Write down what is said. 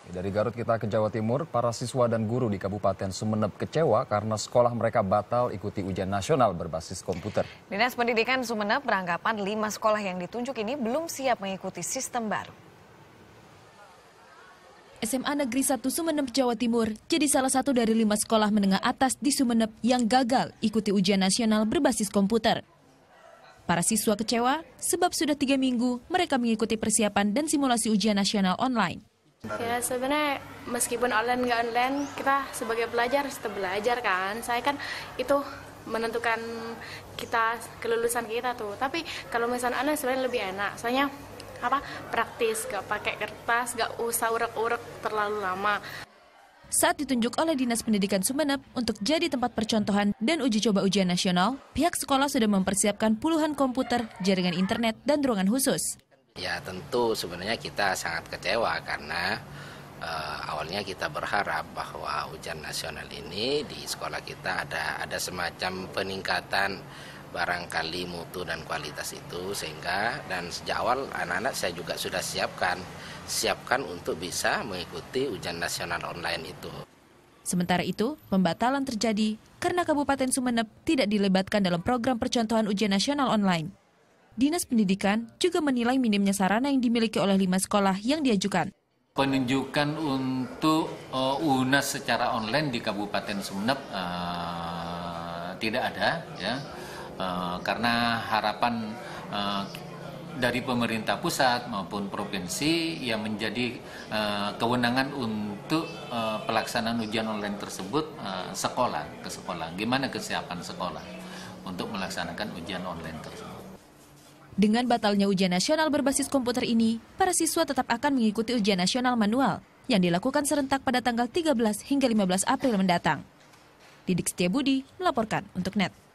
Dari Garut kita ke Jawa Timur, para siswa dan guru di Kabupaten Sumeneb kecewa karena sekolah mereka batal ikuti ujian nasional berbasis komputer. Dinas Pendidikan Sumeneb beranggapan 5 sekolah yang ditunjuk ini belum siap mengikuti sistem baru. SMA Negeri 1 Sumeneb, Jawa Timur jadi salah satu dari 5 sekolah menengah atas di Sumeneb yang gagal ikuti ujian nasional berbasis komputer. Para siswa kecewa sebab sudah 3 minggu mereka mengikuti persiapan dan simulasi ujian nasional online. Ya sebenarnya meskipun online nggak online, kita sebagai pelajar harus tetap belajar kan. Saya kan itu menentukan kita kelulusan kita tuh. Tapi kalau misalnya online sebenarnya lebih enak. Soalnya praktis, nggak pakai kertas, nggak usah urek-urek terlalu lama. Saat ditunjuk oleh Dinas Pendidikan Sumeneb untuk jadi tempat percontohan dan uji coba ujian nasional, pihak sekolah sudah mempersiapkan puluhan komputer, jaringan internet, dan ruangan khusus. Ya tentu sebenarnya kita sangat kecewa karena awalnya kita berharap bahwa ujian nasional ini di sekolah kita ada semacam peningkatan barangkali mutu dan kualitas itu, sehingga dan sejak awal anak-anak saya juga sudah siapkan untuk bisa mengikuti ujian nasional online itu. Sementara itu, pembatalan terjadi karena Kabupaten Sumeneb tidak dilibatkan dalam program percontohan ujian nasional online. Dinas Pendidikan juga menilai minimnya sarana yang dimiliki oleh 5 sekolah yang diajukan. Penunjukan untuk UNAS secara online di Kabupaten Sumeneb tidak ada, ya, karena harapan dari pemerintah pusat maupun provinsi yang menjadi kewenangan untuk pelaksanaan ujian online tersebut sekolah ke sekolah. Gimana kesiapan sekolah untuk melaksanakan ujian online tersebut? Dengan batalnya ujian nasional berbasis komputer ini, para siswa tetap akan mengikuti ujian nasional manual yang dilakukan serentak pada tanggal 13 hingga 15 April mendatang. Didik Setiabudi melaporkan untuk NET.